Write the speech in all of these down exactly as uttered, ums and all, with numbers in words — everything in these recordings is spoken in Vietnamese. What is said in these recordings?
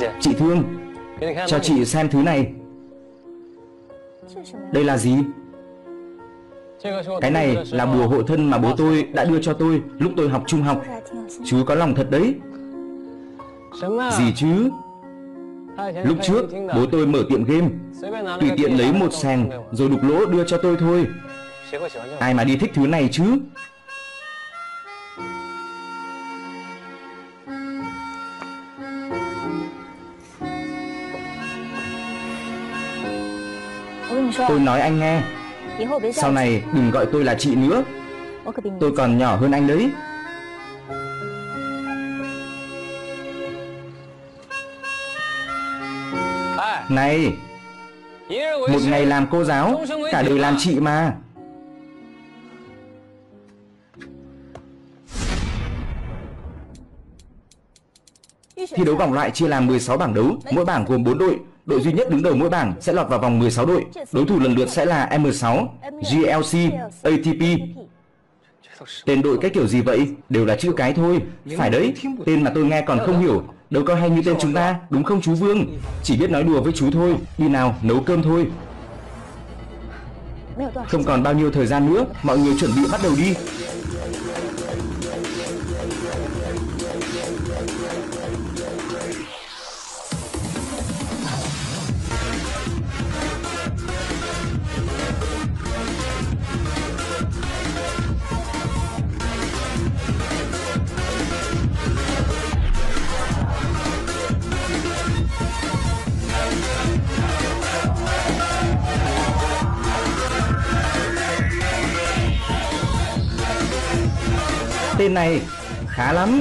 Chị Thương, cho chị xem thứ này. Đây là gì? Cái này là bùa hộ thân mà bố tôi đã đưa cho tôi lúc tôi học trung học. Chú có lòng thật đấy. Gì chứ? Lúc trước bố tôi mở tiệm game, tùy tiện lấy một sàng rồi đục lỗ đưa cho tôi thôi. Ai mà đi thích thứ này chứ? Tôi nói anh nghe, sau này đừng gọi tôi là chị nữa. Tôi còn nhỏ hơn anh đấy. Này, một ngày làm cô giáo, cả đời làm chị mà. Thi đấu vòng loại chia làm mười sáu bảng đấu, mỗi bảng gồm bốn đội. Đội duy nhất đứng đầu mỗi bảng sẽ lọt vào vòng mười sáu đội. Đối thủ lần lượt sẽ là M sáu, G L C, A T P. Tên đội cái kiểu gì vậy? Đều là chữ cái thôi. Phải đấy, tên mà tôi nghe còn không hiểu. Đâu có hay như tên chúng ta, đúng không chú Vương? Chỉ biết nói đùa với chú thôi. Đi nào, nấu cơm thôi. Không còn bao nhiêu thời gian nữa, mọi người chuẩn bị bắt đầu đi. Tên này khá lắm.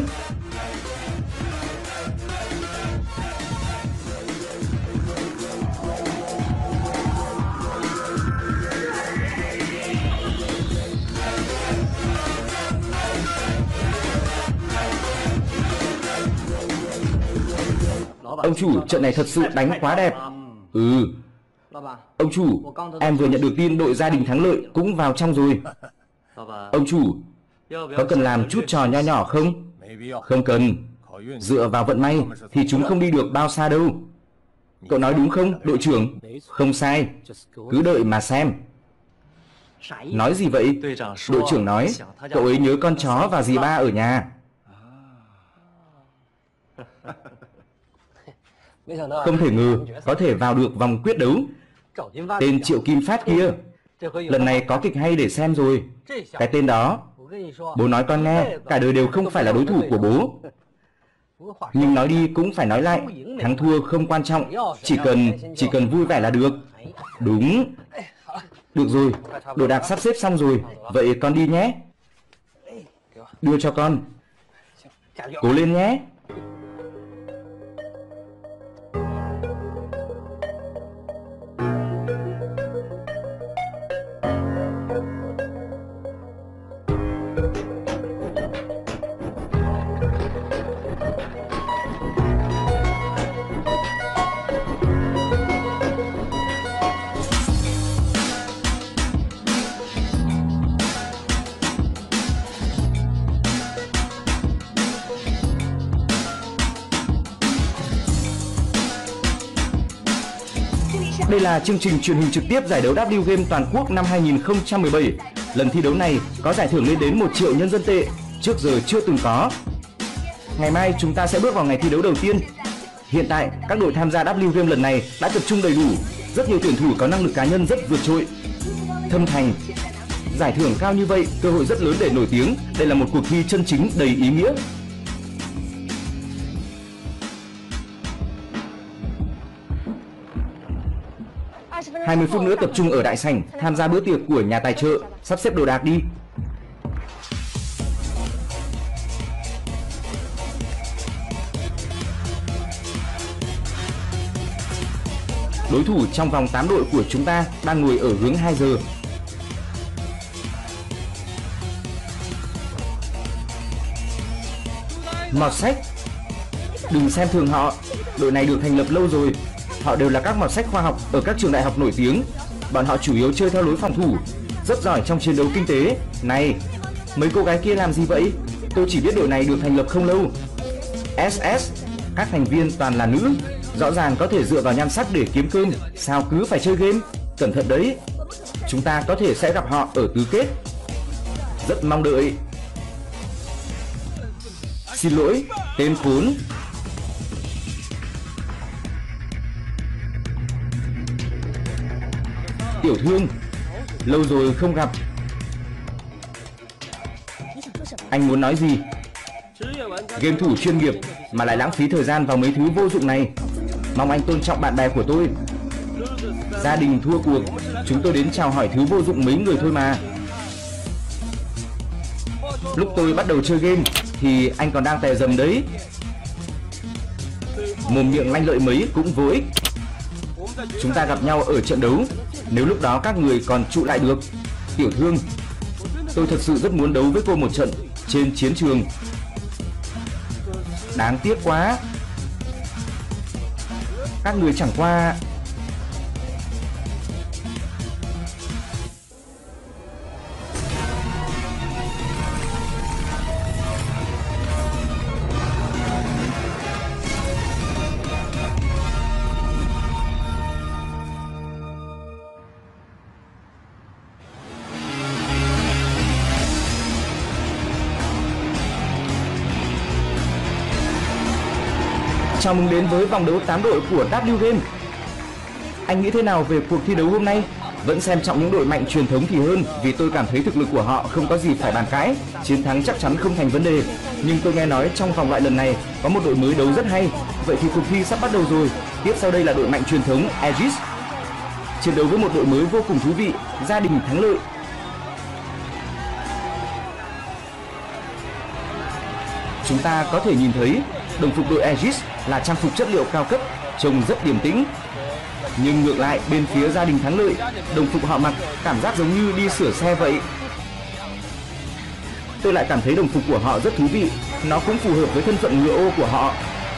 Ông chủ, trận này thật sự đánh quá đẹp. Ừ. Ông chủ, em vừa nhận được tin đội gia đình thắng lợi cũng vào trong rồi. Ông chủ, có cần làm chút trò nho nhỏ không? Không cần. Dựa vào vận may thì chúng không đi được bao xa đâu. Cậu nói đúng không, đội trưởng? Không sai. Cứ đợi mà xem. Nói gì vậy? Đội trưởng nói cậu ấy nhớ con chó và dì ba ở nhà. Không thể ngờ có thể vào được vòng quyết đấu. Tên Triệu Kim Phát kia, lần này có kịch hay để xem rồi. Cái tên đó, bố nói con nghe, cả đời đều không phải là đối thủ của bố. Nhưng nói đi cũng phải nói lại, thắng thua không quan trọng, chỉ cần chỉ cần vui vẻ là được. Đúng. Được rồi, đồ đạc sắp xếp xong rồi, vậy con đi nhé. Đưa cho con. Cố lên nhé. Đây là chương trình truyền hình trực tiếp giải đấu W Game toàn quốc năm hai nghìn không trăm mười bảy. Lần thi đấu này có giải thưởng lên đến một triệu nhân dân tệ, trước giờ chưa từng có. Ngày mai chúng ta sẽ bước vào ngày thi đấu đầu tiên. Hiện tại các đội tham gia W Game lần này đã tập trung đầy đủ, rất nhiều tuyển thủ có năng lực cá nhân rất vượt trội. Thâm Thành, giải thưởng cao như vậy, cơ hội rất lớn để nổi tiếng. Đây là một cuộc thi chân chính đầy ý nghĩa. hai mươi phút nữa tập trung ở đại sảnh tham gia bữa tiệc của nhà tài trợ. Sắp xếp đồ đạc đi. Đối thủ trong vòng tám đội của chúng ta đang ngồi ở hướng hai giờ. Mọt sách, đừng xem thường họ. Đội này được thành lập lâu rồi. Họ đều là các mọt sách khoa học ở các trường đại học nổi tiếng. Bọn họ chủ yếu chơi theo lối phòng thủ, rất giỏi trong chiến đấu kinh tế. Này, mấy cô gái kia làm gì vậy? Tôi chỉ biết đội này được thành lập không lâu. ét ét, các thành viên toàn là nữ. Rõ ràng có thể dựa vào nhan sắc để kiếm cơm, sao cứ phải chơi game? Cẩn thận đấy. Chúng ta có thể sẽ gặp họ ở tứ kết. Rất mong đợi. Xin lỗi, tên khốn. Tiểu thương, lâu rồi không gặp. Anh muốn nói gì? Game thủ chuyên nghiệp mà lại lãng phí thời gian vào mấy thứ vô dụng này. Mong anh tôn trọng bạn bè của tôi. Gia đình thua cuộc, chúng tôi đến chào hỏi thứ vô dụng mấy người thôi mà. Lúc tôi bắt đầu chơi game thì anh còn đang tè dầm đấy. Mồm miệng lanh lợi mấy cũng vô ích. Chúng ta gặp nhau ở trận đấu, nếu lúc đó các người còn trụ lại được. Tiểu thương, tôi thật sự rất muốn đấu với cô một trận trên chiến trường. Đáng tiếc quá. Các người chẳng qua... Chào mừng đến với vòng đấu tám đội của W Game. Anh nghĩ thế nào về cuộc thi đấu hôm nay? Vẫn xem trọng những đội mạnh truyền thống thì hơn, vì tôi cảm thấy thực lực của họ không có gì phải bàn cãi. Chiến thắng chắc chắn không thành vấn đề. Nhưng tôi nghe nói trong vòng loại lần này có một đội mới đấu rất hay. Vậy thì cuộc thi sắp bắt đầu rồi. Tiếp sau đây là đội mạnh truyền thống Aegis chiến đấu với một đội mới vô cùng thú vị, Gia đình thắng lợi. Chúng ta có thể nhìn thấy đồng phục đội Aegis là trang phục chất liệu cao cấp, trông rất điềm tĩnh. Nhưng ngược lại, bên phía Gia đình thắng lợi, đồng phục họ mặc cảm giác giống như đi sửa xe vậy. Tôi lại cảm thấy đồng phục của họ rất thú vị, nó cũng phù hợp với thân phận ngựa ô của họ.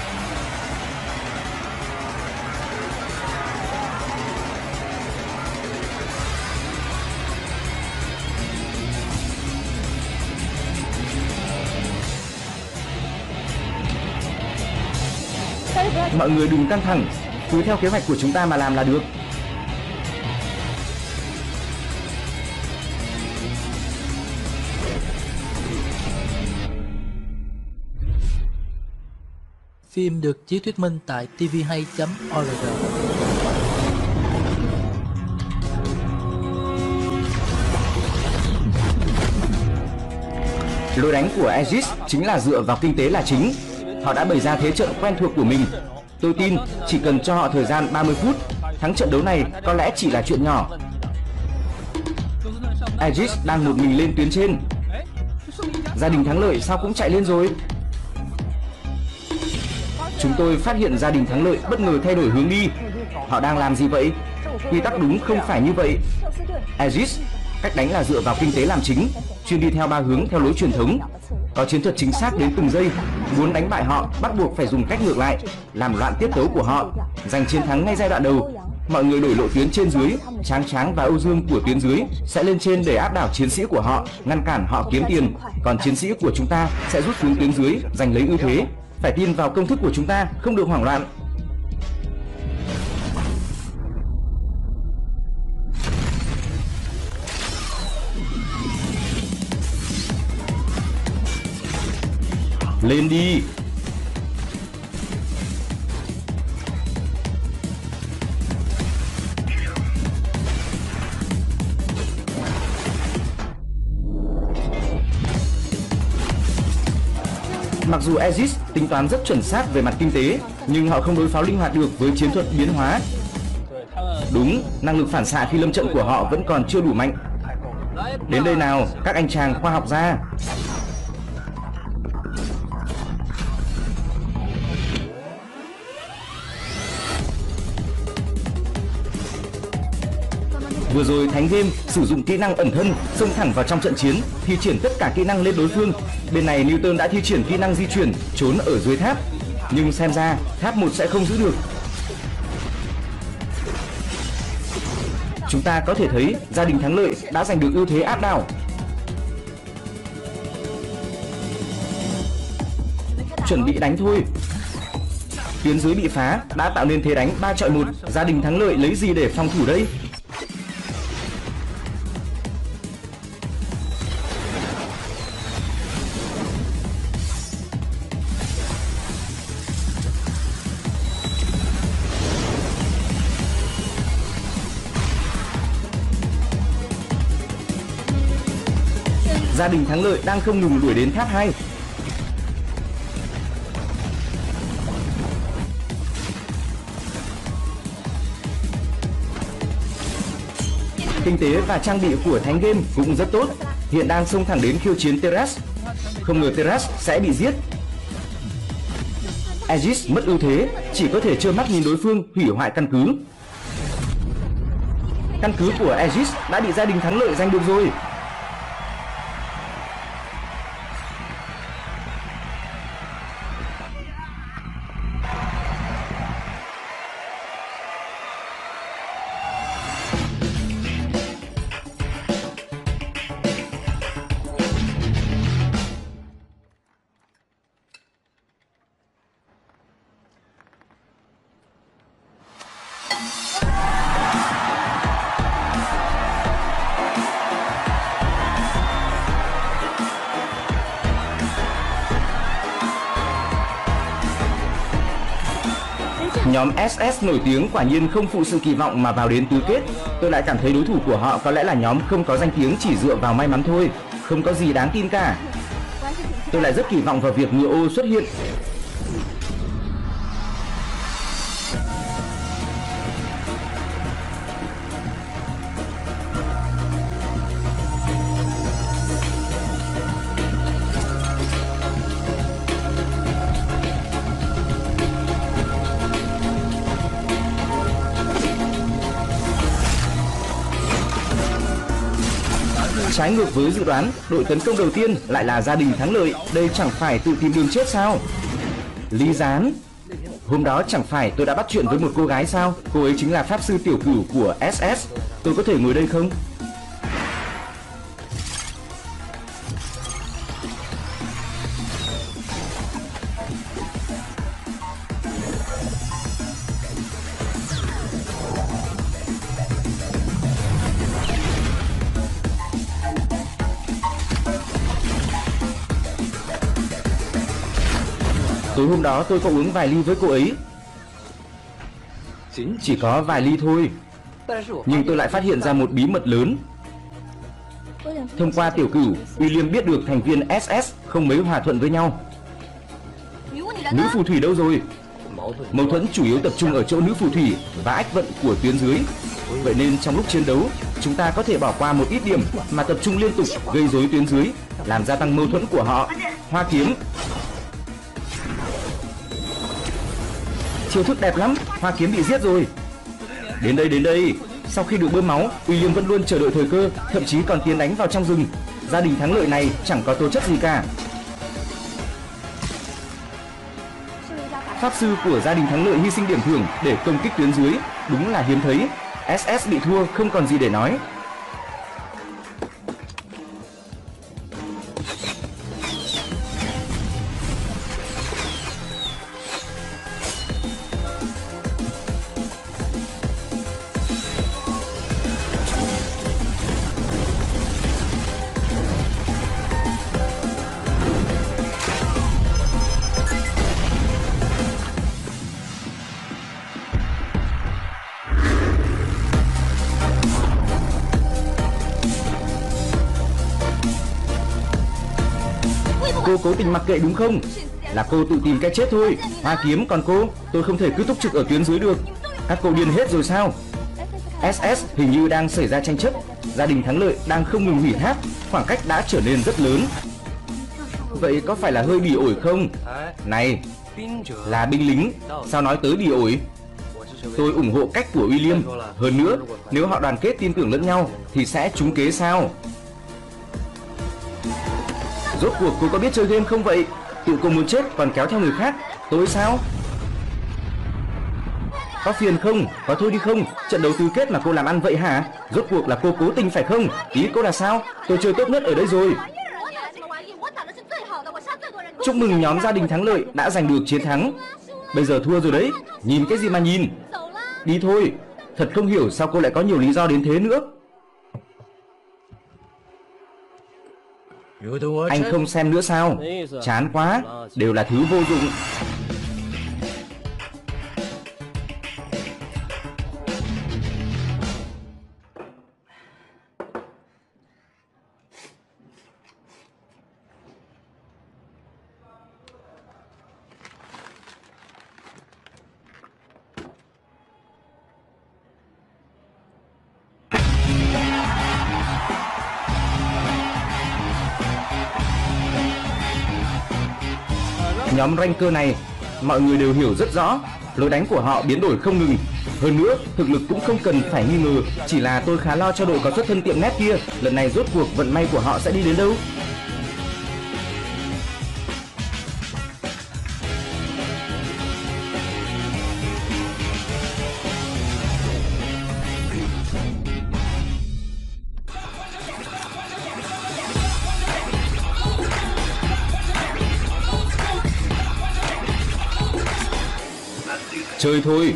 Mọi người đừng căng thẳng, cứ theo kế hoạch của chúng ta mà làm là được. Phim được chiếu thuyết minh tại t v hai chấm org. Lối đánh của Aegis chính là dựa vào kinh tế là chính. Họ đã bày ra thế trận quen thuộc của mình. Tôi tin chỉ cần cho họ thời gian ba mươi phút, thắng trận đấu này có lẽ chỉ là chuyện nhỏ. Aegis đang một mình lên tuyến trên. Gia đình thắng lợi sao cũng chạy lên rồi. Chúng tôi phát hiện Gia đình thắng lợi bất ngờ thay đổi hướng đi. Họ đang làm gì vậy? Quy tắc đúng không phải như vậy. Aegis, cách đánh là dựa vào kinh tế làm chính, chuyên đi theo ba hướng theo lối truyền thống. Có chiến thuật chính xác đến từng giây. Muốn đánh bại họ bắt buộc phải dùng cách ngược lại, làm loạn tiết tấu của họ, giành chiến thắng ngay giai đoạn đầu. Mọi người đổi lộ tuyến trên dưới, Tráng Tráng và Âu Dương của tuyến dưới sẽ lên trên để áp đảo chiến sĩ của họ, ngăn cản họ kiếm tiền. Còn chiến sĩ của chúng ta sẽ rút xuống tuyến dưới, giành lấy ưu thế. Phải tin vào công thức của chúng ta, không được hoảng loạn. Lên đi. Mặc dù Aegis tính toán rất chuẩn xác về mặt kinh tế, nhưng họ không đối phó linh hoạt được với chiến thuật biến hóa. Đúng, năng lực phản xạ khi lâm trận của họ vẫn còn chưa đủ mạnh. Đến đây nào, các anh chàng khoa học gia. Vừa rồi Thánh Game sử dụng kỹ năng ẩn thân, xông thẳng vào trong trận chiến, thi triển tất cả kỹ năng lên đối phương. Bên này Newton đã thi triển kỹ năng di chuyển, trốn ở dưới tháp. Nhưng xem ra tháp một sẽ không giữ được. Chúng ta có thể thấy Gia đình thắng lợi đã giành được ưu thế áp đảo. Chuẩn bị đánh thôi. Tuyến dưới bị phá đã tạo nên thế đánh ba chọi một. Gia đình thắng lợi lấy gì để phòng thủ đây? Gia đình thắng lợi đang không ngừng đuổi đến tháp hai. Kinh tế và trang bị của Thánh Game cũng rất tốt. Hiện đang xông thẳng đến khiêu chiến Teras. Không ngờ Teras sẽ bị giết. Aegis mất ưu thế, chỉ có thể trơ mắt nhìn đối phương hủy hoại căn cứ. Căn cứ của Aegis đã bị gia đình thắng lợi giành được rồi. Nhóm ét ét nổi tiếng quả nhiên không phụ sự kỳ vọng mà vào đến tứ kết. Tôi lại cảm thấy đối thủ của họ có lẽ là nhóm không có danh tiếng chỉ dựa vào may mắn thôi. Không có gì đáng tin cả. Tôi lại rất kỳ vọng vào việc ngựa ô xuất hiện. Trái ngược với dự đoán, đội tấn công đầu tiên lại là gia đình thắng lợi. Đây chẳng phải tự tìm đường chết sao? Lý Gián. Hôm đó chẳng phải tôi đã bắt chuyện với một cô gái sao? Cô ấy chính là pháp sư tiểu cửu của ét ét. Tôi có thể ngồi đây không? Tối hôm đó tôi có uống vài ly với cô ấy. Chỉ có vài ly thôi. Nhưng tôi lại phát hiện ra một bí mật lớn. Thông qua tiểu cửu, William biết được thành viên ét ét không mấy hòa thuận với nhau. Nữ phù thủy đâu rồi? Mâu thuẫn chủ yếu tập trung ở chỗ nữ phù thủy và ách vận của tuyến dưới. Vậy nên trong lúc chiến đấu, chúng ta có thể bỏ qua một ít điểm mà tập trung liên tục gây rối tuyến dưới, làm gia tăng mâu thuẫn của họ. Hoa kiếm. Chiêu thức đẹp lắm, Hoa kiếm bị giết rồi. Đến đây, đến đây. Sau khi được bơm máu, William vẫn luôn chờ đợi thời cơ, thậm chí còn tiến đánh vào trong rừng. Gia đình thắng lợi này chẳng có tố chất gì cả. Pháp sư của gia đình thắng lợi hy sinh điểm thưởng để công kích tuyến dưới, đúng là hiếm thấy. ét ét bị thua không còn gì để nói. Cô cố tình mặc kệ đúng không? Là cô tự tìm cái chết thôi. Hoa kiếm, còn cô, tôi không thể cứ túc trực ở tuyến dưới được. Các cô điên hết rồi sao? ét ét hình như đang xảy ra tranh chấp. Gia đình thắng lợi đang không ngừng hủy tháp. Khoảng cách đã trở nên rất lớn. Vậy có phải là hơi bỉ ổi không? Này, là binh lính, sao nói tới bỉ ổi? Tôi ủng hộ cách của William. Hơn nữa, nếu họ đoàn kết tin tưởng lẫn nhau thì sẽ trúng kế sao? Rốt cuộc cô có biết chơi game không vậy? Tụi cô muốn chết còn kéo theo người khác. Tôi sao? Có phiền không? Có thôi đi không? Trận đấu tứ kết mà cô làm ăn vậy hả? Rốt cuộc là cô cố tình phải không? Ý cô là sao? Tôi chơi tốt nhất ở đây rồi. Chúc mừng nhóm gia đình thắng lợi đã giành được chiến thắng. Bây giờ thua rồi đấy. Nhìn cái gì mà nhìn. Đi thôi. Thật không hiểu sao cô lại có nhiều lý do đến thế nữa. Anh không xem nữa sao? Chán quá. Đều là thứ vô dụng. Nhóm ranker này, mọi người đều hiểu rất rõ, lối đánh của họ biến đổi không ngừng. Hơn nữa, thực lực cũng không cần phải nghi ngờ, chỉ là tôi khá lo cho đội có xuất thân tiệm nét kia, lần này rốt cuộc vận may của họ sẽ đi đến đâu. Chơi thôi.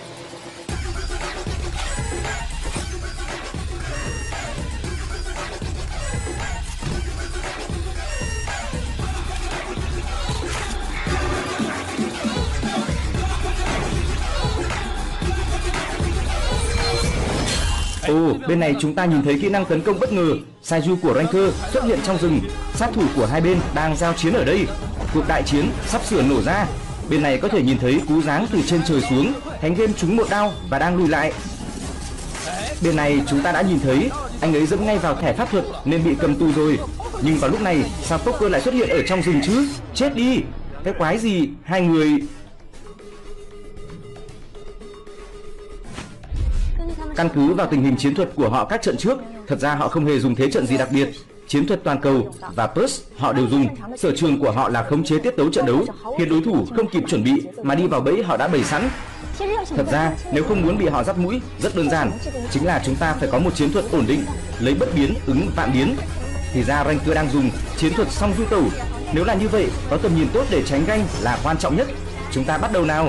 Ồ, bên này chúng ta nhìn thấy kỹ năng tấn công bất ngờ. Saiju của ranker xuất hiện trong rừng. Sát thủ của hai bên đang giao chiến ở đây. Cuộc đại chiến sắp sửa nổ ra. Bên này có thể nhìn thấy cú giáng từ trên trời xuống. Thánh game trúng một đao và đang lùi lại. Bên này chúng ta đã nhìn thấy anh ấy dẫm ngay vào thẻ pháp thuật nên bị cầm tù rồi. Nhưng vào lúc này sao Poker lại xuất hiện ở trong rừng chứ? Chết đi. Cái quái gì? Hai người... Căn cứ vào tình hình chiến thuật của họ các trận trước, thật ra họ không hề dùng thế trận gì đặc biệt. Chiến thuật toàn cầu và Pulse họ đều dùng. Sở trường của họ là khống chế tiết tấu trận đấu, khiến đối thủ không kịp chuẩn bị mà đi vào bẫy họ đã bày sẵn. Thật ra nếu không muốn bị họ dắt mũi, rất đơn giản, chính là chúng ta phải có một chiến thuật ổn định, lấy bất biến ứng vạn biến. Thì ra ranker đang dùng chiến thuật song du tẩu. Nếu là như vậy, có tầm nhìn tốt để tránh ganh là quan trọng nhất. Chúng ta bắt đầu nào.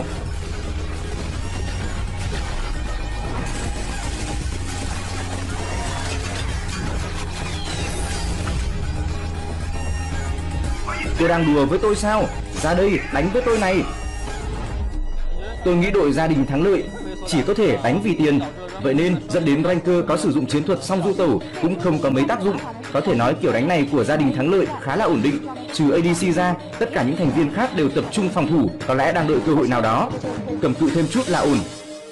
Cô đang đùa với tôi sao? Ra đây, đánh với tôi này. Tôi nghĩ đội gia đình thắng lợi chỉ có thể đánh vì tiền. Vậy nên dẫn đến ranker có sử dụng chiến thuật song du tẩu cũng không có mấy tác dụng. Có thể nói kiểu đánh này của gia đình thắng lợi khá là ổn định. Trừ a đê xê ra, tất cả những thành viên khác đều tập trung phòng thủ, có lẽ đang đợi cơ hội nào đó. Cầm cự thêm chút là ổn.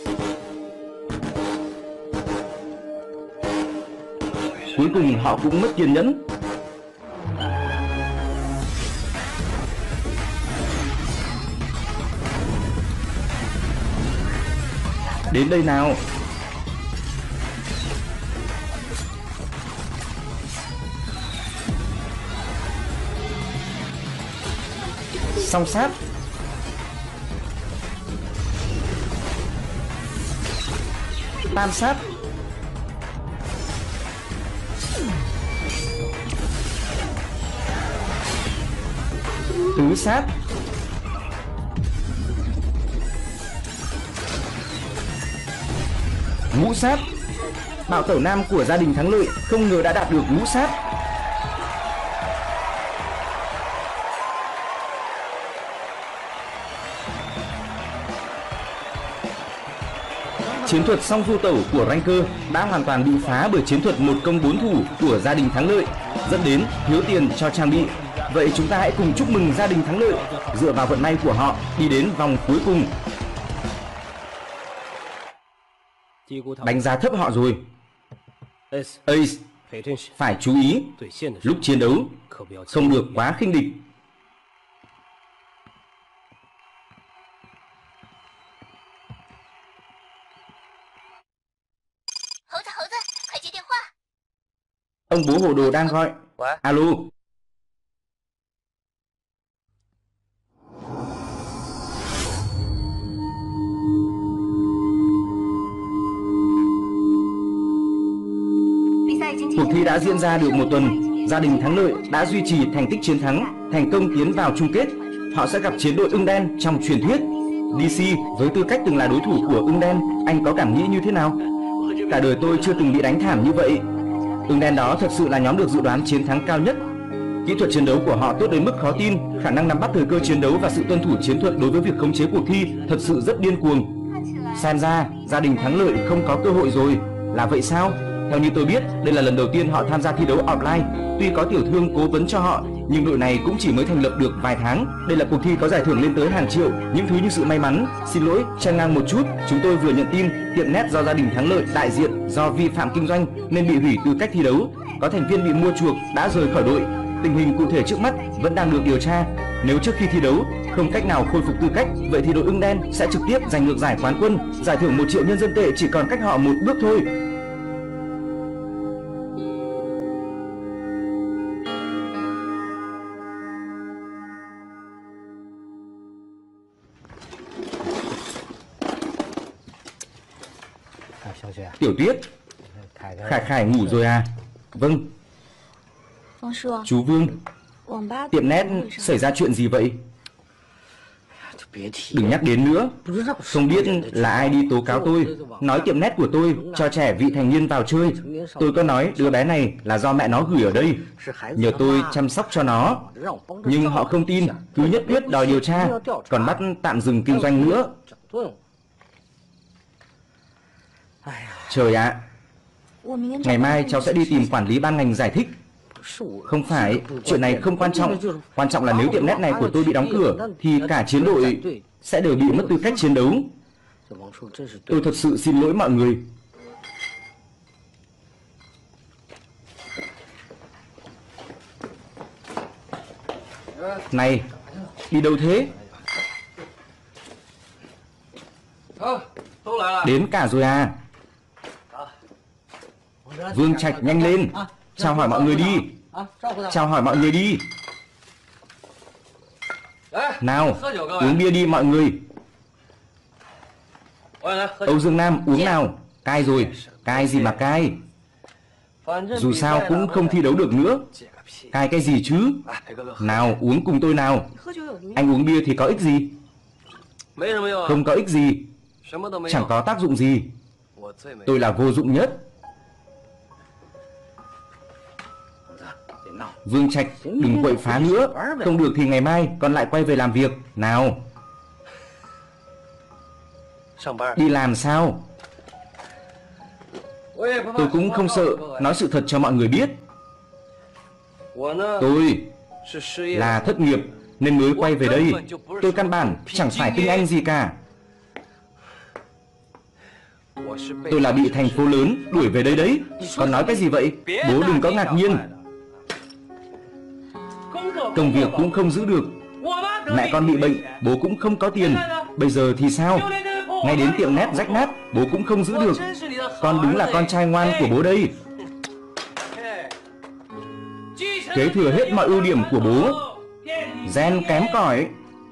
Cuối cùng họ cũng mất kiên nhẫn. Đến đây nào. Song sát. Tam sát. Tứ sát. Ngũ sát. Bạo tẩu nam của gia đình thắng lợi không ngờ đã đạt được ngũ sát. Chiến thuật song du tẩu của ranker đã hoàn toàn bị phá bởi chiến thuật một công bốn thủ của gia đình thắng lợi, dẫn đến thiếu tiền cho trang bị. Vậy chúng ta hãy cùng chúc mừng gia đình thắng lợi, dựa vào vận may của họ đi đến vòng cuối cùng. Đánh giá thấp họ rồi. Ace, phải chú ý, lúc chiến đấu không được quá khinh địch. Ông bố hồ đồ đang gọi. Alo. Cuộc thi đã diễn ra được một tuần. Gia đình thắng lợi đã duy trì thành tích chiến thắng, thành công tiến vào chung kết. Họ sẽ gặp chiến đội ưng đen trong truyền thuyết. đê xê với tư cách từng là đối thủ của Ưng Đen, anh có cảm nghĩ như thế nào? Cả đời tôi chưa từng bị đánh thảm như vậy. Ưng Đen đó thật sự là nhóm được dự đoán chiến thắng cao nhất. Kỹ thuật chiến đấu của họ tốt đến mức khó tin, khả năng nắm bắt thời cơ chiến đấu và sự tuân thủ chiến thuật đối với việc khống chế cuộc thi thật sự rất điên cuồng. Xem ra gia đình thắng lợi không có cơ hội rồi, là vậy sao? Theo như tôi biết, đây là lần đầu tiên họ tham gia thi đấu offline. Tuy có tiểu thương cố vấn cho họ, nhưng đội này cũng chỉ mới thành lập được vài tháng. Đây là cuộc thi có giải thưởng lên tới hàng triệu, những thứ như sự may mắn. Xin lỗi, chen ngang một chút, chúng tôi vừa nhận tin tiệm net do gia đình thắng lợi đại diện do vi phạm kinh doanh nên bị hủy tư cách thi đấu. Có thành viên bị mua chuộc đã rời khỏi đội. Tình hình cụ thể trước mắt vẫn đang được điều tra. Nếu trước khi thi đấu không cách nào khôi phục tư cách, vậy thì đội Ưng Đen sẽ trực tiếp giành được giải quán quân. Giải thưởng một triệu nhân dân tệ chỉ còn cách họ một bước thôi. Tiểu Tuyết, Khải Khải ngủ rồi à? Vâng. Chú Vương, tiệm net xảy ra chuyện gì vậy? Đừng nhắc đến nữa. Không biết là ai đi tố cáo tôi, nói tiệm net của tôi cho trẻ vị thành niên vào chơi. Tôi có nói đứa bé này là do mẹ nó gửi ở đây, nhờ tôi chăm sóc cho nó. Nhưng họ không tin, cứ nhất quyết đòi điều tra, còn bắt tạm dừng kinh doanh nữa. Trời ạ, ngày mai cháu sẽ đi tìm quản lý ban ngành giải thích. Không phải, chuyện này không quan trọng. Quan trọng là nếu tiệm net này của tôi bị đóng cửa thì cả chiến đội sẽ đều bị mất tư cách chiến đấu. Tôi thật sự xin lỗi mọi người. Này, đi đâu thế? Đến cả rồi à? Vương Trạch, nhanh lên, chào hỏi mọi người đi. Chào hỏi mọi người đi. Nào, uống bia đi mọi người. Âu Dương Nam, uống nào. Cai rồi, cai gì mà cai. Dù sao cũng không thi đấu được nữa. Cai cái gì chứ? Nào, uống cùng tôi nào. Anh uống bia thì có ích gì? Không có ích gì. Chẳng có tác dụng gì. Tôi là vô dụng nhất. Vương Trạch, đừng quậy phá nữa. Không được thì ngày mai con lại quay về làm việc. Nào. Đi làm sao? Tôi cũng không sợ, nói sự thật cho mọi người biết. Tôi là thất nghiệp nên mới quay về đây. Tôi căn bản chẳng phải tinh anh gì cả. Tôi là bị thành phố lớn đuổi về đây đấy. Còn nói cái gì vậy? Bố đừng có ngạc nhiên. Công việc cũng không giữ được. Mẹ con bị bệnh, bố cũng không có tiền. Bây giờ thì sao? Ngay đến tiệm net rách nát, bố cũng không giữ được. Con đúng là con trai ngoan của bố đây. Kế thừa hết mọi ưu điểm của bố. Gen kém cỏi.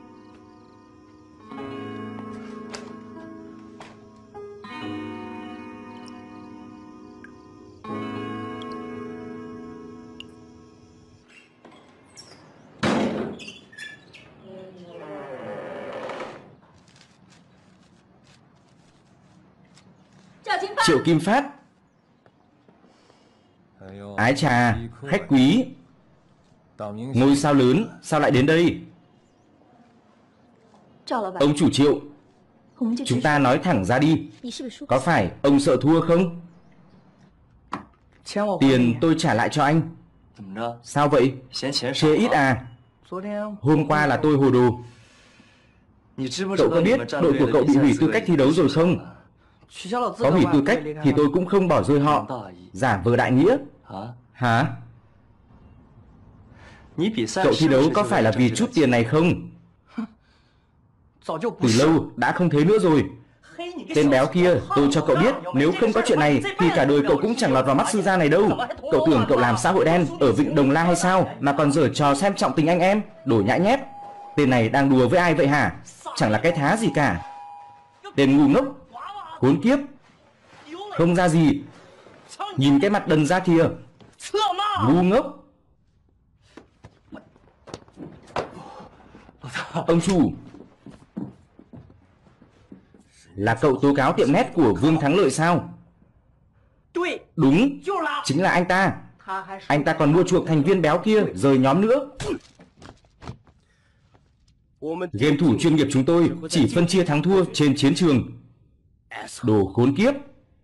Triệu Kim Phát. Ái chà, khách quý. Ngôi sao lớn, sao lại đến đây? Ông chủ Triệu, chúng ta nói thẳng ra đi. Có phải ông sợ thua không? Tiền tôi trả lại cho anh. Sao vậy? Chê ít à? Hôm qua là tôi hồ đồ. Cậu có biết đội của cậu bị hủy tư cách thi đấu rồi không? Có hủy tư cách thì tôi cũng không bỏ rơi họ. Giả vờ đại nghĩa. Hả? Cậu thi đấu có phải là vì chút tiền này không? Từ lâu đã không thế nữa rồi. Tên béo kia, tôi cho cậu biết, nếu không có chuyện này thì cả đời cậu cũng chẳng lọt vào mắt sư gia này đâu. Cậu tưởng cậu làm xã hội đen ở Vịnh Đồng La hay sao mà còn giở trò xem trọng tình anh em, đồ nhãi nhép. Tên này đang đùa với ai vậy hả? Chẳng là cái thá gì cả. Tên ngu ngốc, khốn kiếp, không ra gì. Nhìn cái mặt đần ra kìa. Ngu ngốc. Ông chủ, Là cậu tố cáo tiệm nét của Vương Thắng Lợi sao? Đúng, chính là anh ta. Anh ta còn mua chuộc thành viên béo kia rời nhóm nữa. Game thủ chuyên nghiệp chúng tôi chỉ phân chia thắng thua trên chiến trường. Đồ khốn kiếp.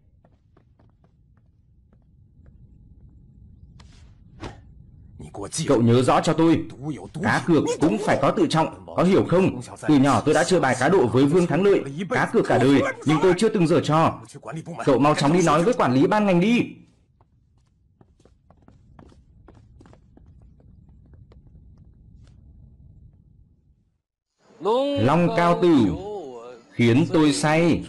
Cậu nhớ rõ cho tôi, cá cược cũng phải có tự trọng, có hiểu không? Từ nhỏ tôi đã chơi bài cá độ với Vương Thắng Lợi, cá cược cả đời, nhưng tôi chưa từng giở trò. Cậu mau chóng đi nói với quản lý ban ngành đi. Long cao tử khiến tôi say.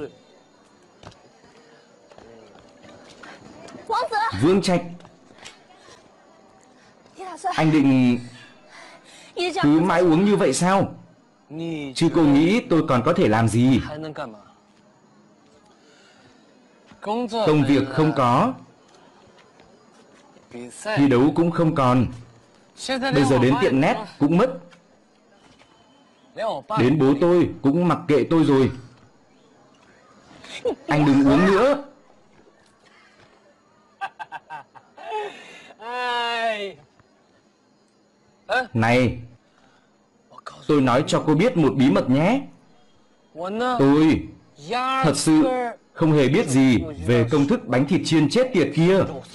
Vương Trạch, anh định cứ mãi uống như vậy sao? Chứ cô nghĩ tôi còn có thể làm gì? Công việc không có, thi đấu cũng không còn, bây giờ đến tiệm nét cũng mất. Đến bố tôi cũng mặc kệ tôi rồi. Anh đừng uống nữa. Này, tôi nói cho cô biết một bí mật nhé. Tôi thật sự không hề biết gì về công thức bánh thịt chiên chết tiệt kia.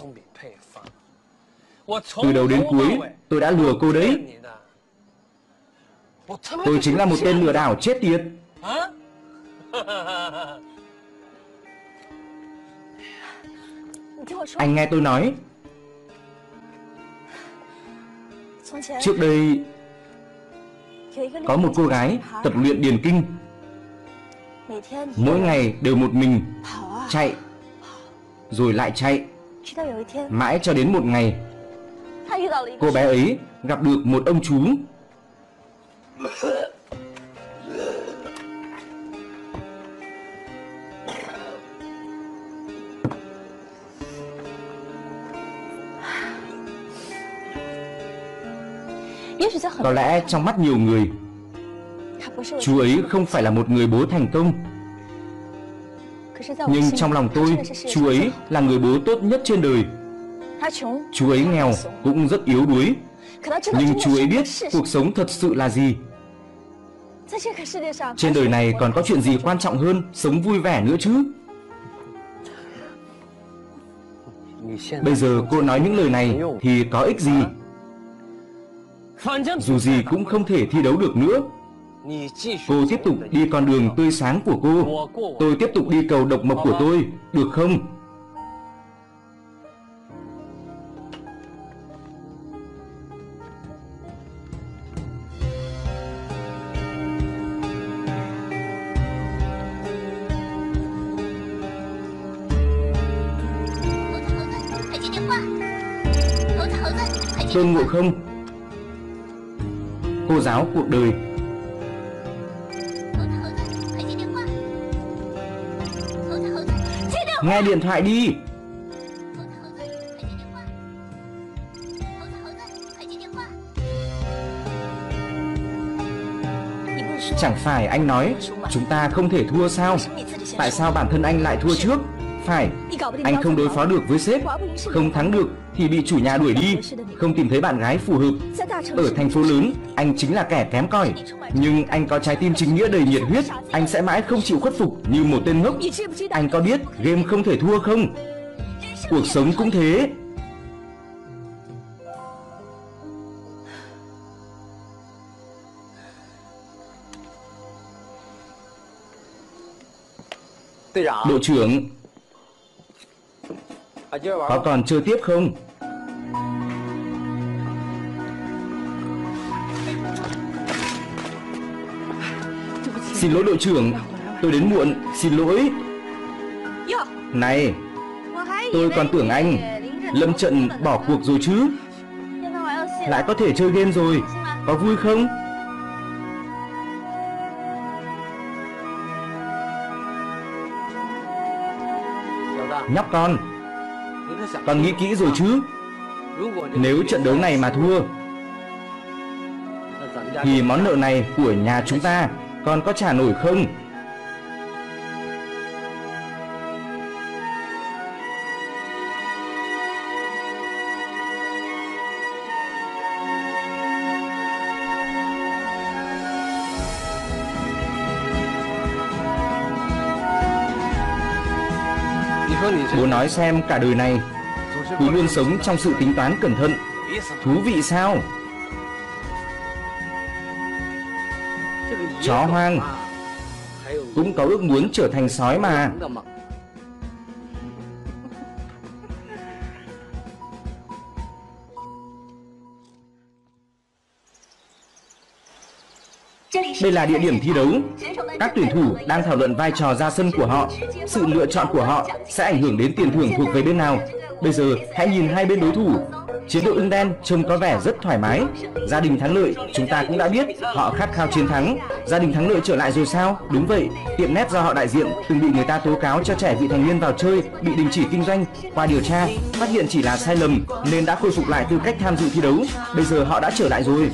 Từ đầu đến cuối, tôi đã lừa cô đấy. Tôi chính là một tên lừa đảo chết tiệt. Anh nghe tôi nói. Trước đây có một cô gái tập luyện điền kinh, mỗi ngày đều một mình chạy rồi lại chạy, mãi cho đến một ngày cô bé ấy gặp được một ông chú. Có lẽ trong mắt nhiều người, chú ấy không phải là một người bố thành công. Nhưng trong lòng tôi, chú ấy là người bố tốt nhất trên đời. Chú ấy nghèo, cũng rất yếu đuối, nhưng chú ấy biết cuộc sống thật sự là gì. Trên đời này còn có chuyện gì quan trọng hơn sống vui vẻ nữa chứ? Bây giờ cô nói những lời này thì có ích gì? Dù gì cũng không thể thi đấu được nữa. Cô tiếp tục đi con đường tươi sáng của cô, tôi tiếp tục đi cầu độc mộc của tôi, được không? Tôn Ngộ Không, cô giáo cuộc đời. Nghe điện thoại đi. Chẳng phải anh nói chúng ta không thể thua sao? Tại sao bản thân anh lại thua trước? Phải, anh không đối phó được với sếp, không thắng được thì bị chủ nhà đuổi đi, không tìm thấy bạn gái phù hợp. Ở thành phố lớn, anh chính là kẻ kém cỏi, nhưng anh có trái tim chính nghĩa đầy nhiệt huyết. Anh sẽ mãi không chịu khuất phục như một tên ngốc. Anh có biết game không thể thua không? Cuộc sống cũng thế. Đội trưởng, có còn chơi tiếp không? Xin lỗi đội trưởng, tôi đến muộn, xin lỗi. Này, tôi còn tưởng anh lâm trận bỏ cuộc rồi chứ. Lại có thể chơi game rồi, có vui không? Nhóc con, con nghĩ kỹ rồi chứ? Nếu trận đấu này mà thua thì món nợ này của nhà chúng ta con có trả nổi không? Bố nói xem cả đời này cứ luôn sống trong sự tính toán cẩn thận. Thú vị sao? Chó hoang cũng có ước muốn trở thành sói mà. Đây là địa điểm thi đấu. Các tuyển thủ đang thảo luận vai trò ra sân của họ. Sự lựa chọn của họ sẽ ảnh hưởng đến tiền thưởng thuộc về bên nào. Bây giờ hãy nhìn hai bên đối thủ. Chiến đội ưng đen trông có vẻ rất thoải mái. Gia đình thắng lợi chúng ta cũng đã biết họ khát khao chiến thắng. Gia đình thắng lợi trở lại rồi sao? Đúng vậy, tiệm nét do họ đại diện từng bị người ta tố cáo cho trẻ vị thành niên vào chơi, bị đình chỉ kinh doanh. Qua điều tra, phát hiện chỉ là sai lầm nên đã khôi phục lại tư cách tham dự thi đấu. Bây giờ họ đã trở lại rồi.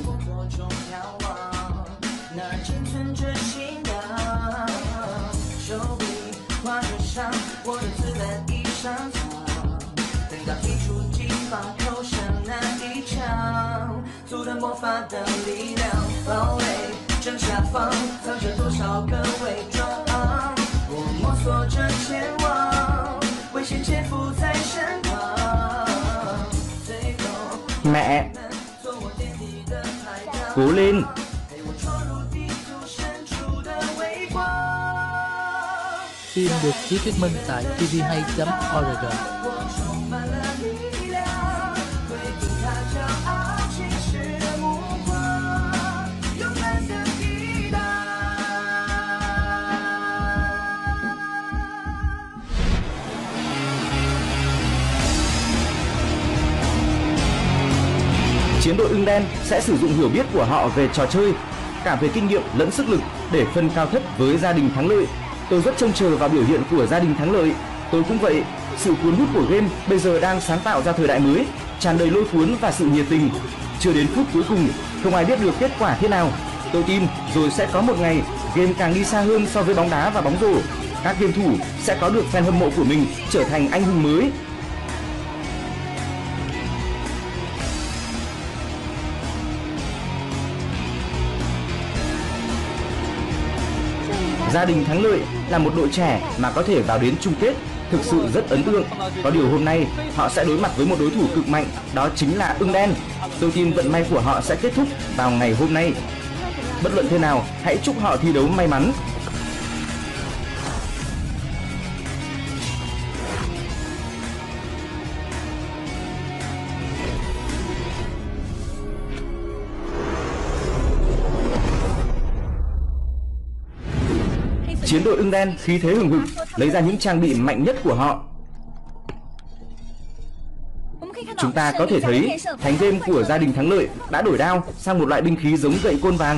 Mẹ, cố lên. Phim được chiếu thuyết minh tại tê vê hai chấm org. Chiến đội ưng đen sẽ sử dụng hiểu biết của họ về trò chơi, cả về kinh nghiệm lẫn sức lực để phân cao thấp với gia đình thắng lợi. Tôi rất trông chờ vào biểu hiện của gia đình thắng lợi. Tôi cũng vậy. Sự cuốn hút của game bây giờ đang sáng tạo ra thời đại mới, tràn đầy lôi cuốn và sự nhiệt tình. Chưa đến phút cuối cùng, không ai biết được kết quả thế nào. Tôi tin rồi sẽ có một ngày game càng đi xa hơn so với bóng đá và bóng rổ. Các game thủ sẽ có được fan hâm mộ của mình, trở thành anh hùng mới. Gia đình thắng lợi là một đội trẻ mà có thể vào đến chung kết, thực sự rất ấn tượng. Có điều hôm nay họ sẽ đối mặt với một đối thủ cực mạnh, đó chính là ưng đen. Tôi tin vận may của họ sẽ kết thúc vào ngày hôm nay. Bất luận thế nào, hãy chúc họ thi đấu may mắn. Chiến đội ưng đen khí thế hừng hực lấy ra những trang bị mạnh nhất của họ. Chúng ta có thể thấy thánh game của gia đình thắng lợi đã đổi đao sang một loại binh khí giống gậy côn vàng.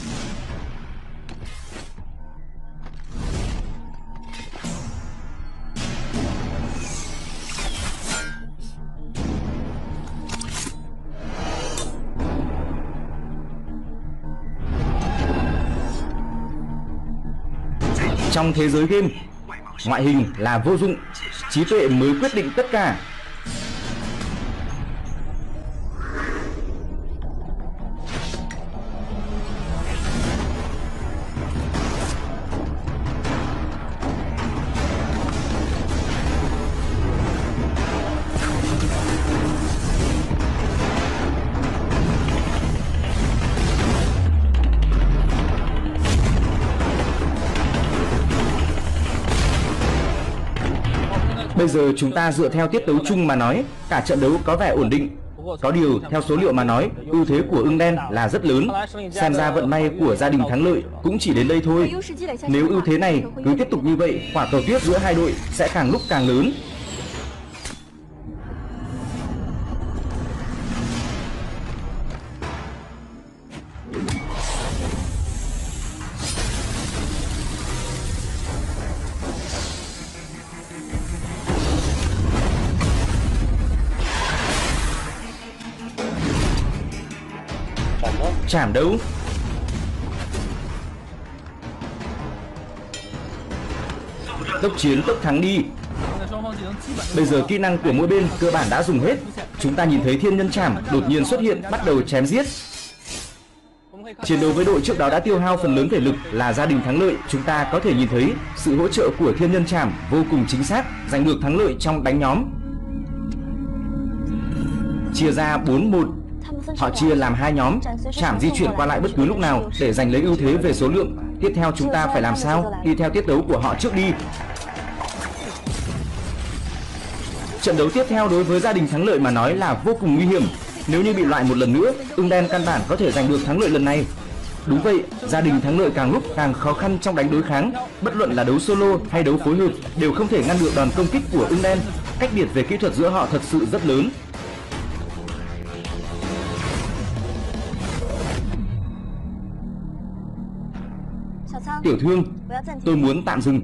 Trong thế giới game, ngoại hình là vô dụng, trí tuệ mới quyết định tất cả. Bây giờ chúng ta dựa theo tiết tấu chung mà nói, cả trận đấu có vẻ ổn định. Có điều, theo số liệu mà nói, ưu thế của ưng đen là rất lớn. Xem ra vận may của gia đình thắng lợi cũng chỉ đến đây thôi. Nếu ưu thế này cứ tiếp tục như vậy, quả cầu tuyết giữa hai đội sẽ càng lúc càng lớn. Chảm đấu. Tốc chiến tốc thắng đi. Bây giờ kỹ năng của mỗi bên cơ bản đã dùng hết. Chúng ta nhìn thấy thiên nhân chảm đột nhiên xuất hiện, bắt đầu chém giết. Chiến đấu với đội trước đó đã tiêu hao phần lớn thể lực là gia đình thắng lợi. Chúng ta có thể nhìn thấy sự hỗ trợ của thiên nhân trảm vô cùng chính xác, giành được thắng lợi trong đánh nhóm. Chia ra bốn một, họ chia làm hai nhóm, trảm di chuyển qua lại bất cứ lúc nào để giành lấy ưu thế về số lượng. Tiếp theo chúng ta phải làm sao? Đi theo tiết đấu của họ trước đi. Trận đấu tiếp theo đối với gia đình thắng lợi mà nói là vô cùng nguy hiểm. Nếu như bị loại một lần nữa, ưng đen căn bản có thể giành được thắng lợi lần này. Đúng vậy, gia đình thắng lợi càng lúc càng khó khăn trong đánh đối kháng. Bất luận là đấu solo hay đấu phối hợp đều không thể ngăn được đòn công kích của ưng đen. Cách biệt về kỹ thuật giữa họ thật sự rất lớn. Tiểu Thương, tôi muốn tạm dừng.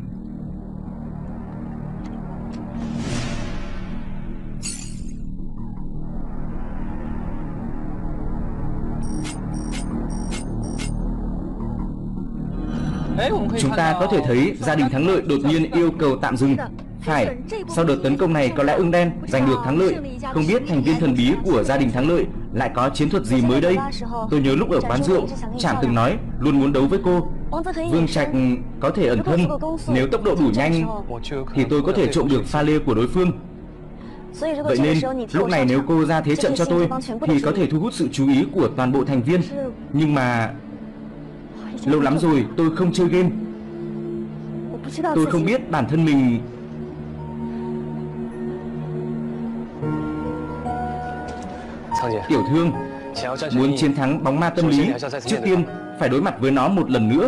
Chúng ta có thể thấy gia đình thắng lợi đột nhiên yêu cầu tạm dừng. Phải, sau đợt tấn công này có lẽ ưng đen giành được thắng lợi. Không biết thành viên thần bí của gia đình thắng lợi lại có chiến thuật gì mới đây. Tôi nhớ lúc ở quán rượu, Trảm từng nói luôn muốn đấu với cô. Vương Trạch có thể ẩn thân, nếu tốc độ đủ nhanh thì tôi có thể trộm được pha lê của đối phương. Vậy nên lúc này nếu cô ra thế trận cho tôi thì có thể thu hút sự chú ý của toàn bộ thành viên. Nhưng mà lâu lắm rồi tôi không chơi game. Tôi không biết bản thân mình. Tiểu Thương, muốn chiến thắng bóng ma tâm lý, trước tiên phải đối mặt với nó một lần nữa.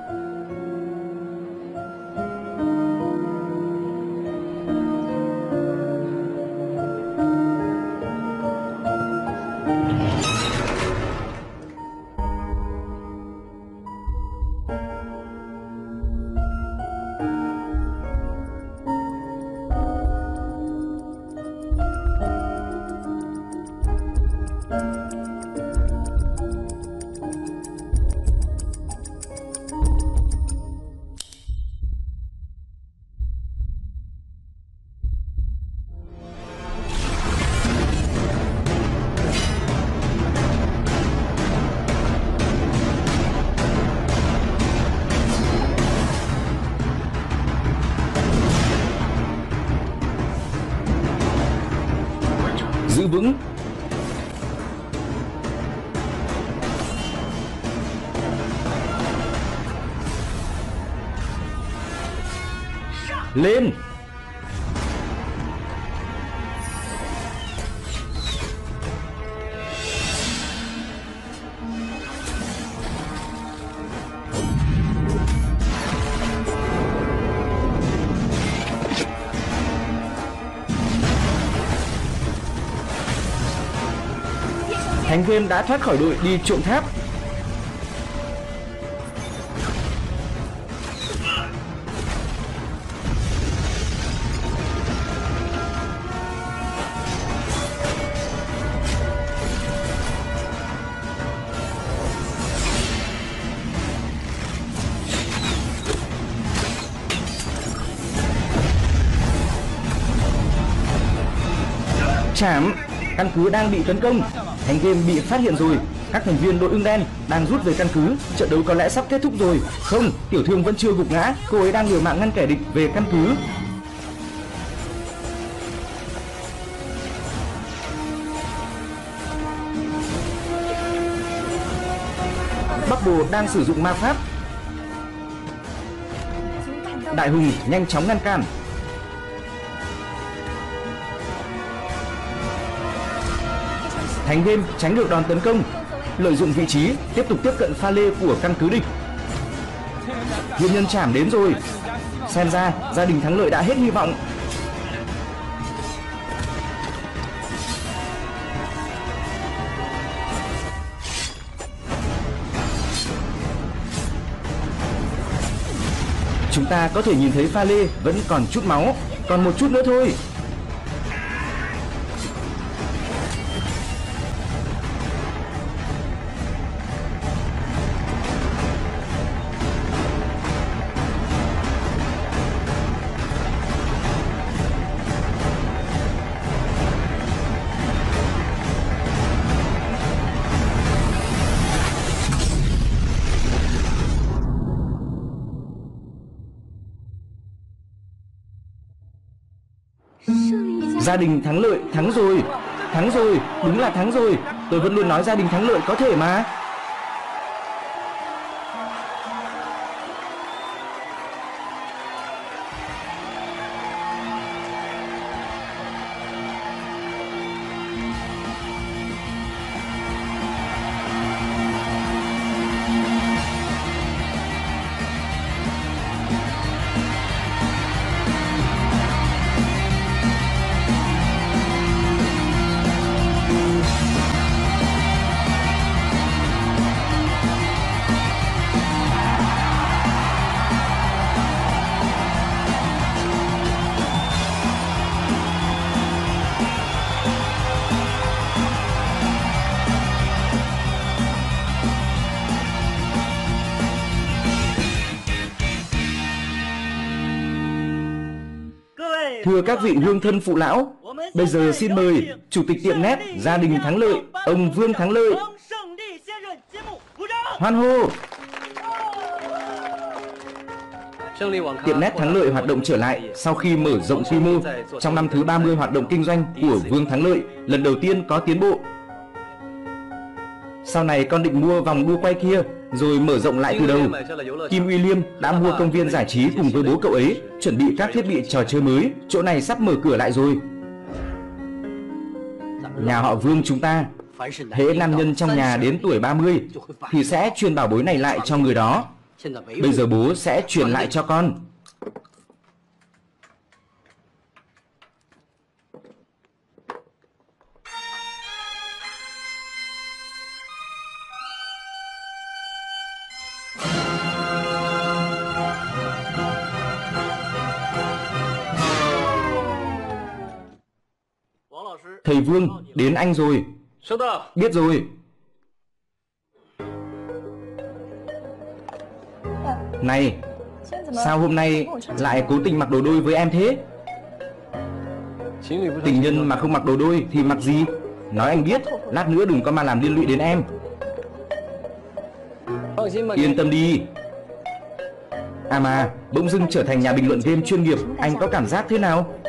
Giữ vững. Lên. Thành viên đã thoát khỏi đội đi trộm tháp. Trảm, căn cứ đang bị tấn công. Thành game bị phát hiện rồi. Các thành viên đội ưng đen đang rút về căn cứ. Trận đấu có lẽ sắp kết thúc rồi. Không, Tiểu Thương vẫn chưa gục ngã. Cô ấy đang liều mạng ngăn kẻ địch về căn cứ. Bắc Bồ đang sử dụng ma pháp. Đại Hùng nhanh chóng ngăn cản. Thành game tránh được đòn tấn công, lợi dụng vị trí tiếp tục tiếp cận pha lê của căn cứ địch. Thiên nhân trảm đến rồi. Xem ra gia đình thắng lợi đã hết hy vọng. Chúng ta có thể nhìn thấy pha lê vẫn còn chút máu, còn một chút nữa thôi. Gia đình thắng lợi, thắng rồi. Thắng rồi, đúng là thắng rồi. Tôi vẫn luôn nói gia đình thắng lợi có thể mà. Thưa các vị hương thân phụ lão, bây giờ xin mời Chủ tịch tiệm nét Gia đình Thắng Lợi, ông Vương Thắng Lợi. Hoan hô! Tiệm nét Thắng Lợi hoạt động trở lại sau khi mở rộng quy mô. Trong năm thứ ba mươi hoạt động kinh doanh của Vương Thắng Lợi, lần đầu tiên có tiến bộ. Sau này con định mua vòng đua quay kia, rồi mở rộng lại từ đầu. Kim William đã mua công viên giải trí cùng với bố cậu ấy, chuẩn bị các thiết bị trò chơi mới. Chỗ này sắp mở cửa lại rồi. Nhà họ Vương chúng ta, hễ nam nhân trong nhà đến tuổi ba mươi thì sẽ truyền bảo bối này lại cho người đó. Bây giờ bố sẽ truyền lại cho con. Thầy Vương, đến anh rồi. Biết rồi. Này, sao hôm nay lại cố tình mặc đồ đôi với em thế? Tình nhân mà không mặc đồ đôi thì mặc gì? Nói anh biết, lát nữa đừng có mà làm liên lụy đến em. Yên tâm đi. À mà, bỗng dưng trở thành nhà bình luận game chuyên nghiệp, anh có cảm giác thế nào?